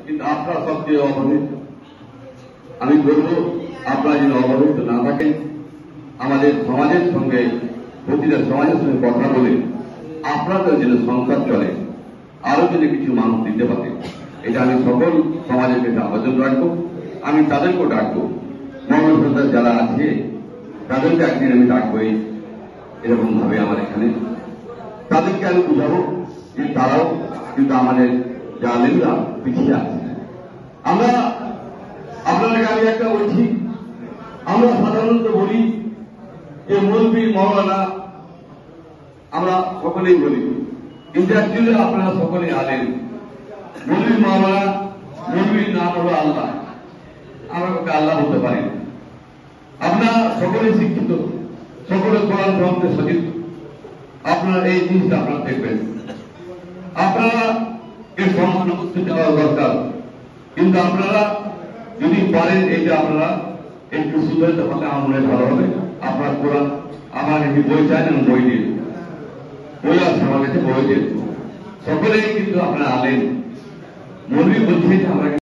কিন্তু আপনারা সবচেয়ে অবহেলিত। আমি বলবো আপনারা যেন অবহেলিত না থাকেন, আমাদের সমাজের সঙ্গে প্রতিটা সমাজের সঙ্গে কথা বলে আপনাদের যেন সংসার চলে, আরো যেন কিছু মানুষ দিতে পারে, এটা আমি সকল সমাজের কাছে আবেদন রাখবো। আমি তাদেরকেও ডাকবো, মর্মসন্তান যারা আছে তাদেরকে একদিন আমি ডাকবোই এরকম ভাবে আমার এখানে, তাদেরকে আমি বুঝাবো যে তারাও কিন্তু আমাদের জালেমরা পিছিয়ে আছে। আমরা আপনাদেরকে আমি একটা বলছি, আমরা সাধারণত বলি যে মৌলবী মৌলানা আমরা সকলেই বলি, কিন্তু অ্যাকচুয়ালি আপনারা সকলেই আলেম। মৌলবী মৌলানা, মৌলবীর নাম হলো আল্লাহ, আমরা ওকে আল্লাহ বলতে পারি। আপনারা সকলেই শিক্ষিত, সকলে কোরআন গ্রন্থে সচেতন, আপনারা এই জিনিসটা আপনারা দেখবেন, আপনারা এর সম্মান করতে যাওয়া দরকার। কিন্তু আপনারা যদি পারেন এইটা আপনারা একটু সুবিধা পারলে আমার মনে ভালো হবে। আপনার কোরআন আমার একটি বই চাই না, বই দিয়ে বই আছে আমার কাছে, বই দিয়ে সকলেই কিন্তু আপনারা আলেন। মৌলবী বলছে যে আমরা